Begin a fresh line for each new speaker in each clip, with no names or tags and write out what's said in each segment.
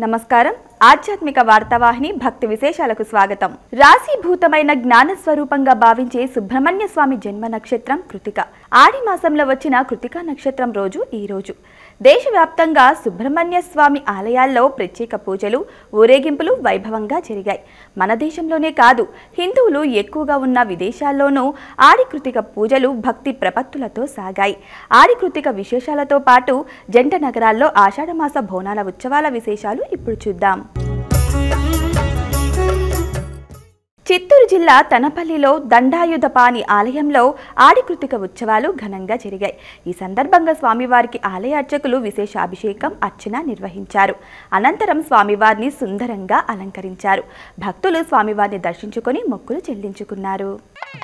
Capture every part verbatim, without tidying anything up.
నమస్కారం ఆధ్యాత్మిక వార్తావాహిని భక్తి విశేషాలకు స్వాగతం. రాశీభూతమైన జ్ఞాన స్వరూపంగా భావించే సుబ్రహ్మణ్య స్వామి జన్మ నక్షత్రం కృతిక. ఆడి మాసంలో వచ్చిన కృతిక నక్షత్రం రోజు ఈ రోజు. దేశవ్యాప్తంగా సుబ్రహ్మణ్య స్వామి ఆలయాల్లో ప్రత్యేక పూజలు, ఊరేగింపులు వైభవంగా జరిగాయి. మన దేశంలోనే కాదు, హిందువులు ఎక్కువగా ఉన్న విదేశాల్లోనూ ఆడి కృతిక పూజలు భక్తి ప్రపత్తులతో సాగాయి. ఆడి కృతిక విశేషాలతో పాటు జంట నగరాల్లో ఆషాఢమాస బోనాల ఉత్సవాల విశేషాలు ఇప్పుడు చూద్దాం. చిత్తూరు జిల్లా తనపల్లిలో దండాయుధపాణి ఆలయంలో ఆడి కృతిక ఉత్సవాలు ఘనంగా జరిగాయి. ఈ సందర్భంగా స్వామివారికి ఆలయ అర్చకులు విశేష అభిషేకం, అర్చన నిర్వహించారు. అనంతరం స్వామివారిని సుందరంగా అలంకరించారు. భక్తులు స్వామివారిని దర్శించుకొని మొక్కులు చెల్లించుకున్నారు.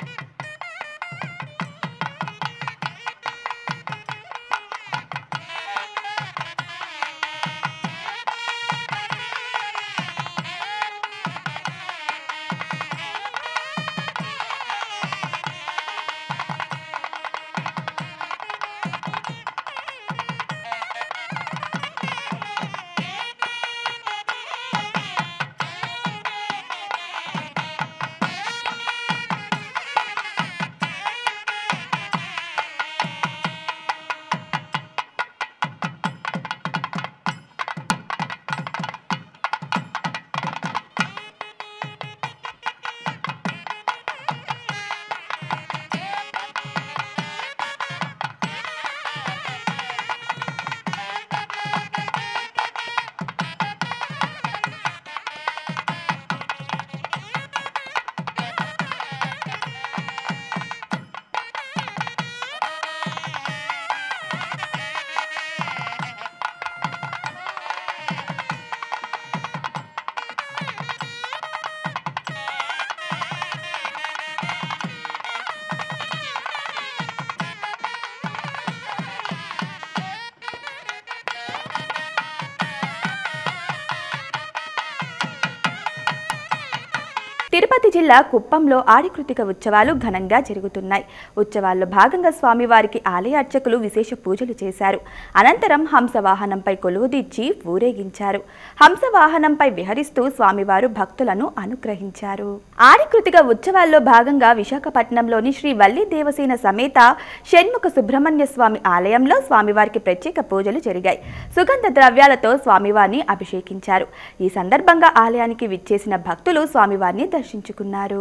తిరుపతి జిల్లా కుప్పంలో ఆడి కృతిక ఉత్సవాలు ఘనంగా జరుగుతున్నాయి. ఉత్సవాల్లో భాగంగా స్వామివారికి ఆలయ అర్చకులు విశేష పూజలు చేశారు. అనంతరం హంసవాహనంపై కొలువుదీర్చి ఊరేగించారు. హంసవాహనంపై విహరిస్తూ స్వామివారు భక్తులను అనుగ్రహించారు. ఆడి కృతిక ఉత్సవాల్లో భాగంగా విశాఖపట్నంలోని శ్రీ వల్లి దేవసేన సమేత షణ్ముఖ సుబ్రహ్మణ్య స్వామి ఆలయంలో స్వామివారికి ప్రత్యేక పూజలు జరిగాయి. సుగంధ ద్రవ్యాలతో స్వామివారిని అభిషేకించారు. ఈ సందర్భంగా ఆలయానికి విచ్చేసిన భక్తులు స్వామివారిని దర్శించుకున్నారు.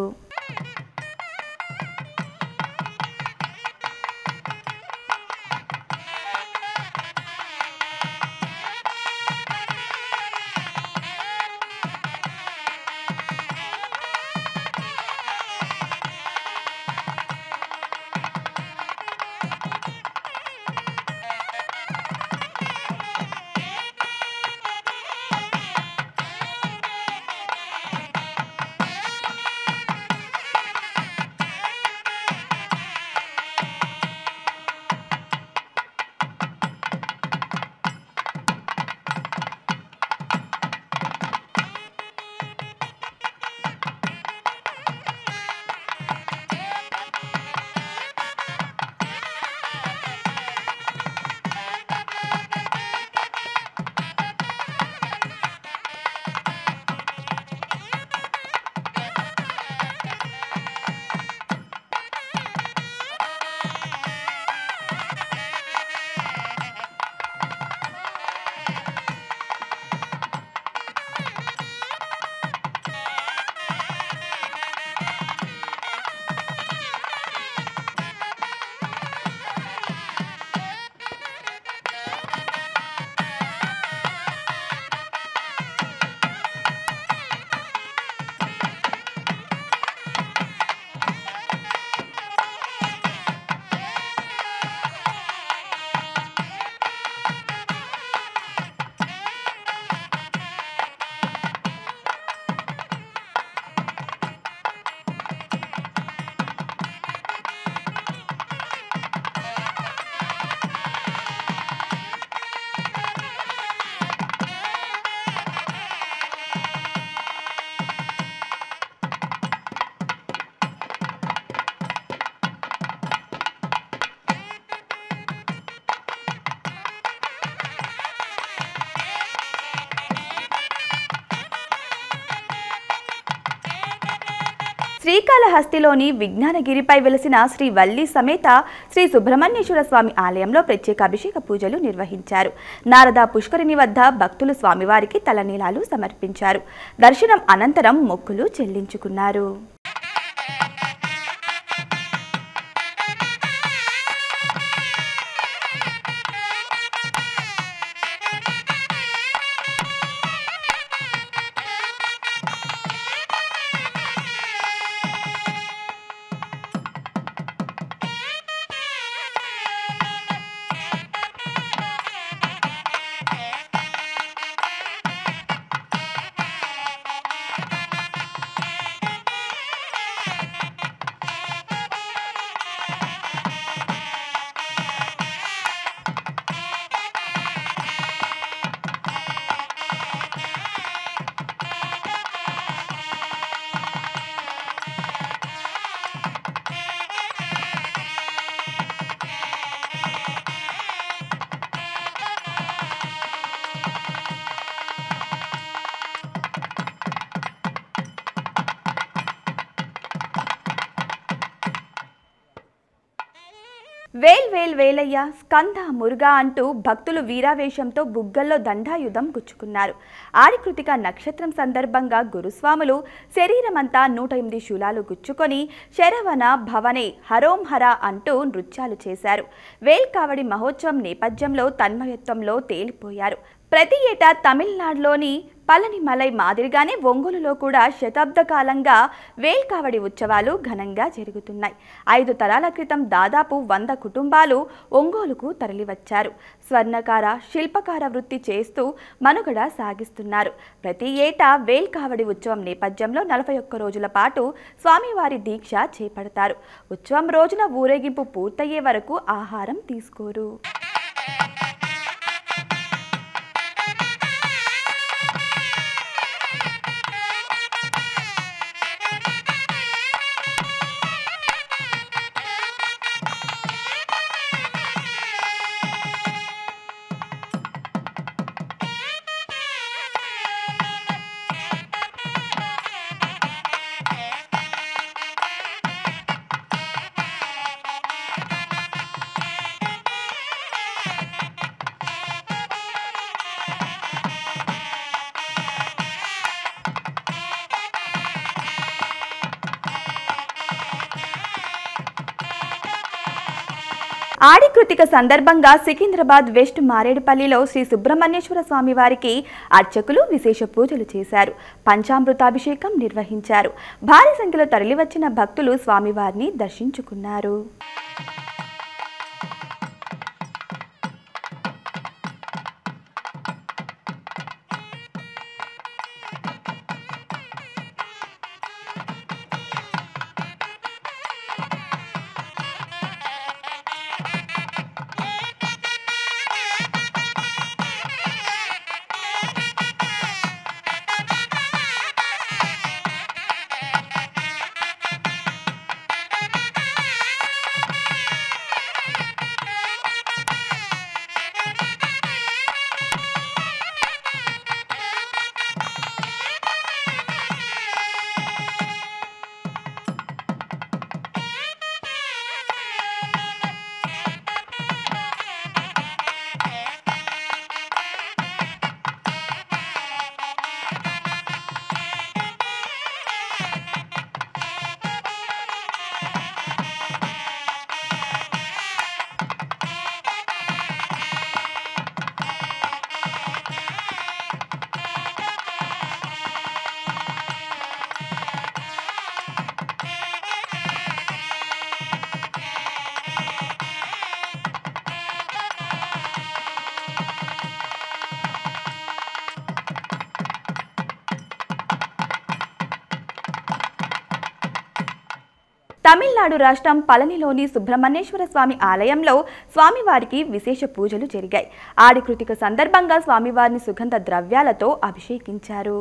శ్రీకాళహస్తిలోని విజ్ఞానగిరిపై వెలసిన శ్రీ వల్లి సమేత శ్రీ సుబ్రహ్మణ్యేశ్వర స్వామి ఆలయంలో ప్రత్యేక అభిషేక పూజలు నిర్వహించారు. నారద పుష్కరిణి వద్ద భక్తులు స్వామివారికి తలనీలాలు సమర్పించారు. దర్శనం అనంతరం మొక్కులు చెల్లించుకున్నారు. వేల్ వేల్ వేలయ్య స్కంద మురుగా అంటూ భక్తులు వీరావేశంతో బుగ్గల్లో దండాయుధం గుచ్చుకున్నారు. ఆడికృతిక నక్షత్రం సందర్భంగా గురుస్వాములు శరీరమంతా నూట ఎనిమిది శూలాలు గుచ్చుకొని శరవణ భవనే హరోం హర అంటూ నృత్యాలు చేశారు. వేల్ కావడి మహోత్సవం నేపథ్యంలో తన్మయత్వంలో తేలిపోయారు. ప్రతి ఏటా తమిళనాడులోని పళనిమలై మాదిరిగానే ఒంగోలులో కూడా శతాబ్ద కాలంగా వేల్ కావడి ఉత్సవాలు ఘనంగా జరుగుతున్నాయి. ఐదు తరాల క్రితం దాదాపు వంద కుటుంబాలు ఒంగోలుకు తరలివచ్చారు. స్వర్ణకార శిల్పకార వృత్తి చేస్తూ మనుగడ సాగిస్తున్నారు. ప్రతి ఏటా వేల్ కావడి ఉత్సవం నేపథ్యంలో నలభై ఒక్క రోజుల పాటు స్వామివారి దీక్ష చేపడతారు. ఉత్సవం రోజున ఊరేగింపు పూర్తయ్యే వరకు ఆహారం తీసుకోరు. ఆడికృతిక సందర్భంగా సికింద్రాబాద్ వెస్ట్ మారేడుపల్లిలో శ్రీ సుబ్రహ్మణ్యేశ్వర స్వామి వారికి అర్చకులు విశేష పూజలు చేశారు. పంచామృతాభిషేకం నిర్వహించారు. భారీ సంఖ్యలో తరలివచ్చిన భక్తులు స్వామివారిని దర్శించుకున్నారు. తమిళనాడు రాష్ట్రం పళనిలోని సుబ్రహ్మణ్యేశ్వర స్వామి ఆలయంలో స్వామివారికి విశేష పూజలు జరిగాయి. ఆడికృతిక సందర్భంగా స్వామివారిని సుగంధ ద్రవ్యాలతో అభిషేకించారు.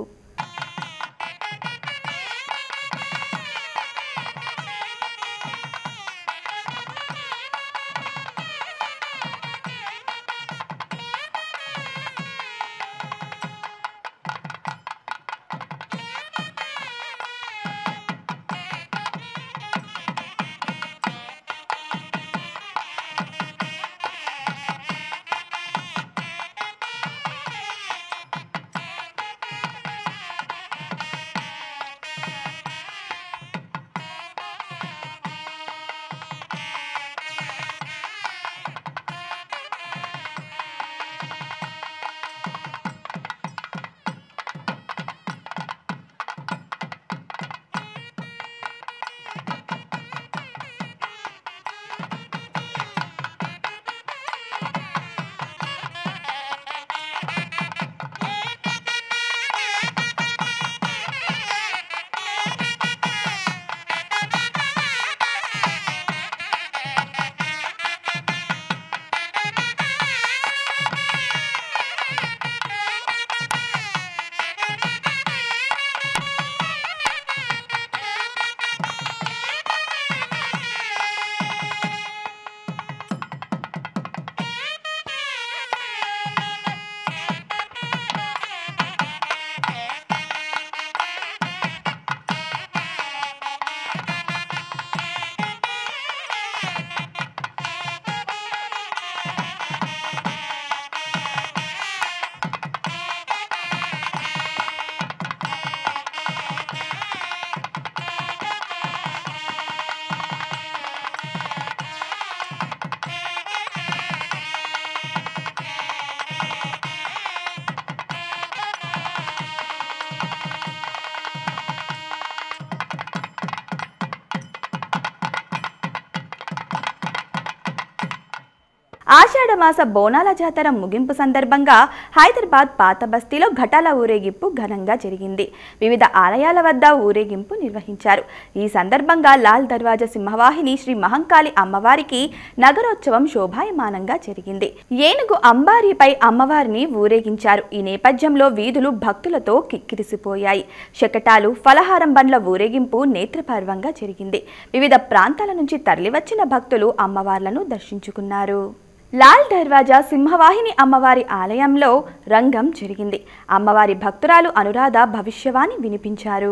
ఆషాఢమాస బోనాల జాతర ముగింపు సందర్భంగా హైదరాబాద్ పాత బస్తీలో ఘటాల ఊరేగింపు ఘనంగా జరిగింది. వివిధ ఆలయాల వద్ద ఊరేగింపు నిర్వహించారు. ఈ సందర్భంగా లాల్ దర్వాజా సింహవాహిని శ్రీ మహంకాళి అమ్మవారికి నగరోత్సవం శోభాయమానంగా జరిగింది. ఏనుగు అంబారీపై అమ్మవారిని ఊరేగించారు. ఈ నేపథ్యంలో వీధులు భక్తులతో కిక్కిరిసిపోయాయి. శకటాలు, ఫలహారం బండ్ల ఊరేగింపు నేత్రపర్వంగా జరిగింది. వివిధ ప్రాంతాల నుంచి తరలివచ్చిన భక్తులు అమ్మవార్లను దర్శించుకున్నారు. లాల్ దర్వాజా సింహవాహిని అమ్మవారి ఆలయంలో రంగం జరిగింది. అమ్మవారి భక్తురాలు అనురాధ భవిష్యవాణి వినిపించారు.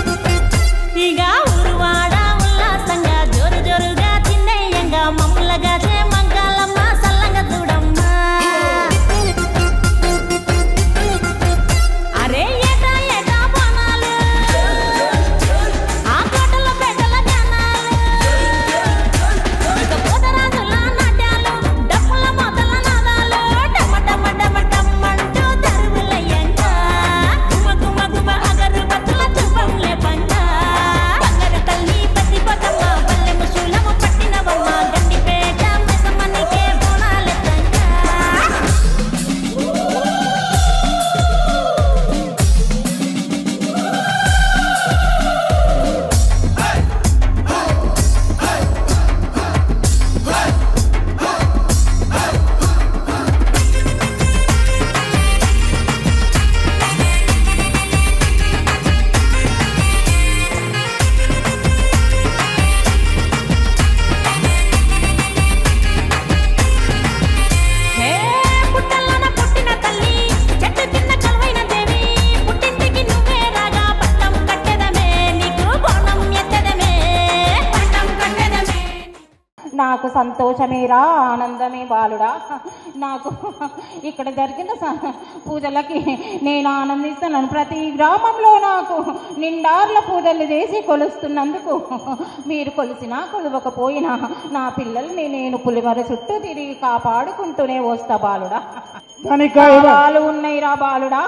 నాకు సంతోషమేరా, ఆనందమే బాలుడా. నాకు ఇక్కడ జరిగిన పూజలకి నేను ఆనందిస్తున్నాను. ప్రతి గ్రామంలో నాకు నిండార్ల పూజలు చేసి కొలుస్తున్నందుకు మీరు కొలిసినా కొలవకపోయినా నా పిల్లల్ని నేను పులిమర చుట్టూ తిరిగి కాపాడుకుంటూనే వస్తా బాలుడా. కాలాలు ఉన్నాయిరా బాలుడా.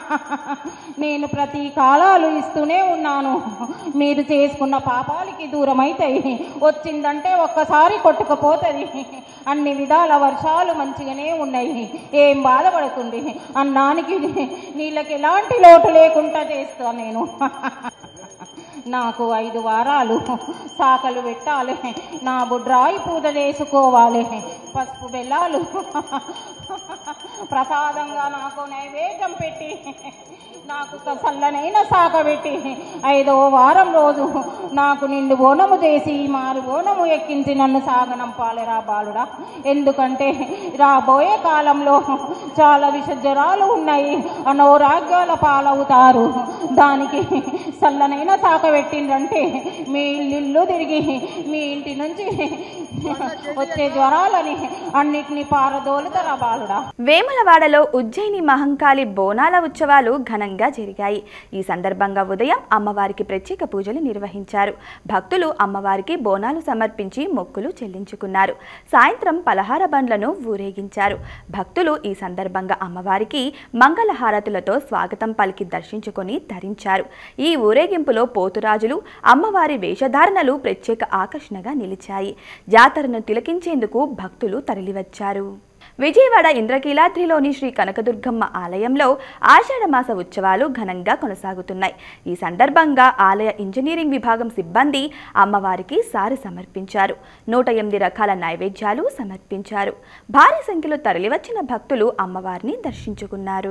నేను ప్రతి కాలాలు ఇస్తూనే ఉన్నాను. మీరు చేసుకున్న పాపాలకి దూరం అవుతాయి. వచ్చిందంటే ఒక్కసారి కొట్టుకుపోతుంది. అన్ని విధాల వర్షాలు మంచిగానే ఉన్నాయి. ఏం బాధపడకండి. అన్నానికి నీళ్ళకి ఎలాంటి లోటు లేకుండా చేస్తా నేను. నాకు ఐదు వారాలు సాకలు పెట్టాలి. నా బుడ్రాయి పూజ చేసుకోవాలి. పసుపు బెల్లాలు ప్రసాదంగా నాకు నైవేద్యం పెట్టి నాకు చల్లనైన సాక పెట్టి ఐదో వారం రోజు నాకు నిండు బోనము చేసి మారు బోనము ఎక్కించి నన్ను సాగనంపాలిరా బాలుడా. ఎందుకంటే రాబోయే కాలంలో చాలా విష జ్వరాలు ఉన్నాయి. అనారోగ్యాల పాలవుతారు. దానికి చల్లనైన సాక పెట్టిండ్రంటే మీ ఇల్లు తిరిగి మీ ఇంటి నుంచి వచ్చే జ్వరాలని అన్నిటినీ పారదోలుతారా బాలుడా.
వేములవాడలో ఉజ్జయిని మహంకాళి బోనాల ఉత్సవాలు ఘనంగా జరిగాయి. ఈ సందర్భంగా ఉదయం అమ్మవారికి ప్రత్యేక పూజలు నిర్వహించారు. భక్తులు అమ్మవారికి బోనాలు సమర్పించి మొక్కులు చెల్లించుకున్నారు. సాయంత్రం పలహార బండ్లను ఊరేగించారు. భక్తులు ఈ సందర్భంగా అమ్మవారికి మంగళహారతులతో స్వాగతం పలికి దర్శించుకొని ధరించారు. ఈ ఊరేగింపులో పోతురాజులు, అమ్మవారి వేషధారణలు ప్రత్యేక ఆకర్షణగా నిలిచాయి. జాతరను తిలకించేందుకు భక్తులు తరలివచ్చారు. విజయవాడ ఇంద్రకీలాద్రిలోని శ్రీ కనకదుర్గమ్మ ఆలయంలో ఆషాఢమాస ఉత్సవాలు ఘనంగా కొనసాగుతున్నాయి. ఈ సందర్భంగా ఆలయ ఇంజనీరింగ్ విభాగం సిబ్బంది అమ్మవారికి సారి సమర్పించారు. నూట ఎనిమిది రకాల నైవేద్యాలు సమర్పించారు. భారీ సంఖ్యలో తరలివచ్చిన భక్తులు అమ్మవారిని దర్శించుకున్నారు.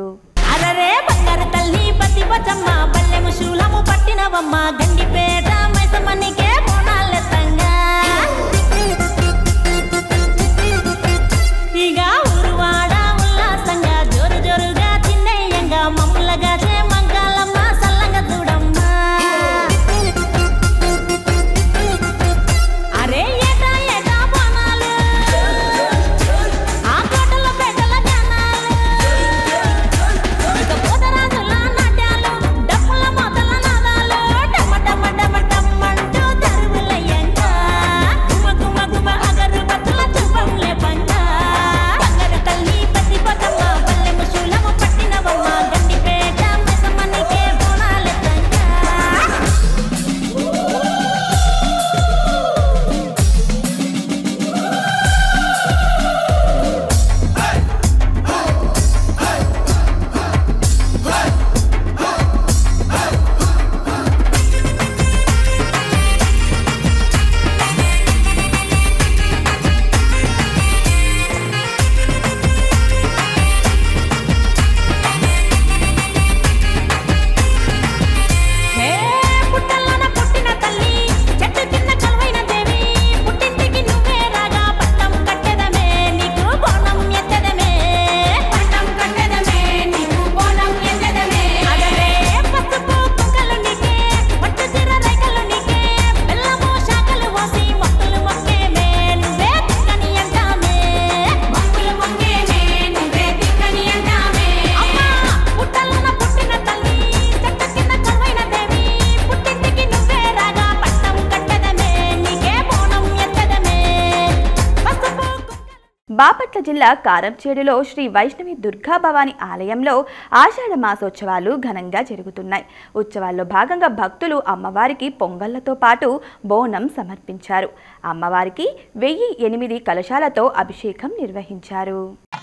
బాపట్ల జిల్లా కారంచేడులో శ్రీ వైష్ణవి దుర్గా భవాని ఆలయంలో ఆషాఢ మాసోత్సవాలు ఘనంగా జరుగుతున్నాయి. ఉత్సవాల్లో భాగంగా భక్తులు అమ్మవారికి పొంగళ్లతో పాటు బోనం సమర్పించారు. అమ్మవారికి వెయ్యి ఎనిమిది కలశాలతో అభిషేకం నిర్వహించారు.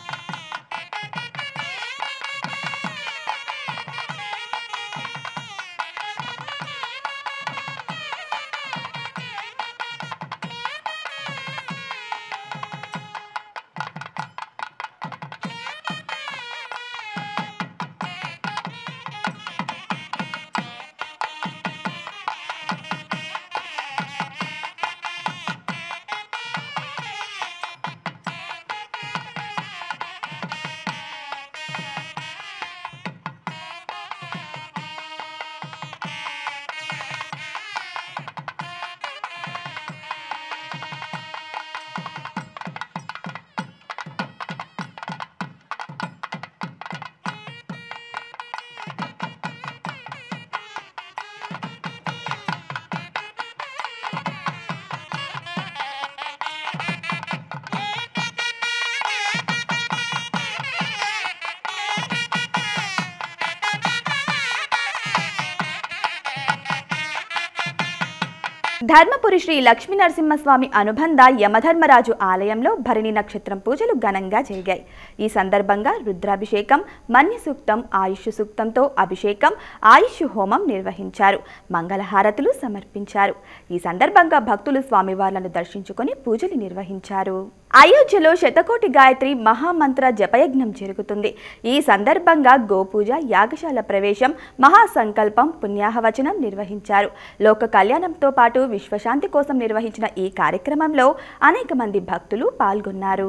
ధర్మపురి శ్రీ లక్ష్మీ నరసింహస్వామి అనుబంధ యమధర్మరాజు ఆలయంలో భరణి నక్షత్రం పూజలు ఘనంగా జరిగాయి. ఈ సందర్భంగా రుద్రాభిషేకం, మన్య సూక్తం, ఆయుష్ సూక్తంతో అభిషేకం, ఆయుష్ హోమం నిర్వహించారు. మంగళహారతులు సమర్పించారు. ఈ సందర్భంగా భక్తులు స్వామివార్లను దర్శించుకొని పూజలు నిర్వహించారు. అయోధ్యలో శతకోటి గాయత్రి మహామంత్ర జపయజ్ఞం జరుగుతుంది. ఈ సందర్భంగా గోపూజ, యాగశాల ప్రవేశం, మహాసంకల్పం, పుణ్యాహవచనం నిర్వహించారు. లోక కళ్యాణంతో పాటు విశ్వశాంతి కోసం నిర్వహించిన ఈ కార్యక్రమంలో అనేక మంది భక్తులు పాల్గొన్నారు.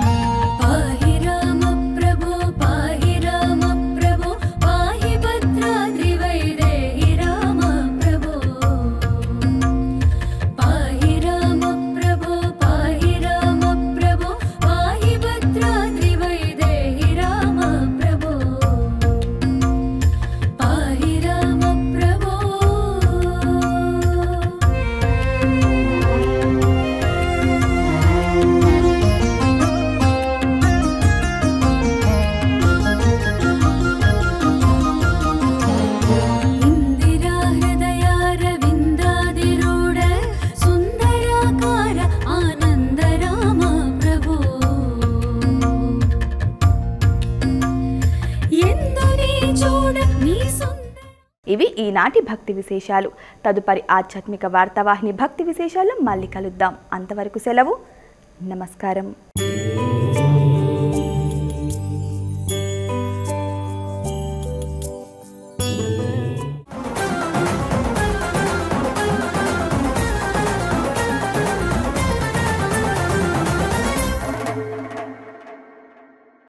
ఇవి ఈనాటి భక్తి విశేషాలు. తదుపరి ఆధ్యాత్మిక వార్తావాహిని భక్తి విశేషాలు మళ్ళీ కలుద్దాం. అంతవరకు సెలవు. నమస్కారం.